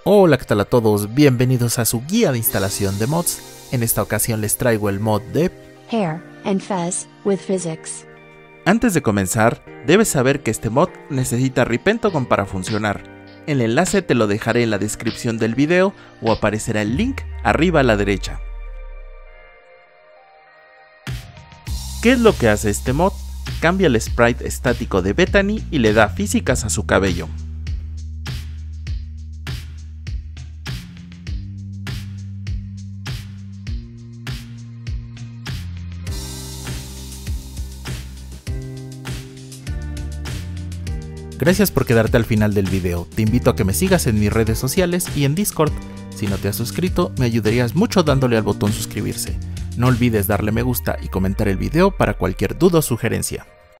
Hola, ¿qué tal a todos? Bienvenidos a su guía de instalación de mods. En esta ocasión les traigo el mod de Hair and Fuzz with Physics. Antes de comenzar, debes saber que este mod necesita Repentagon para funcionar. El enlace te lo dejaré en la descripción del video o aparecerá el link arriba a la derecha. ¿Qué es lo que hace este mod? Cambia el sprite estático de Bethany y le da físicas a su cabello. Gracias por quedarte al final del video, te invito a que me sigas en mis redes sociales y en Discord. Si no te has suscrito, me ayudarías mucho dándole al botón suscribirse. No olvides darle me gusta y comentar el video para cualquier duda o sugerencia.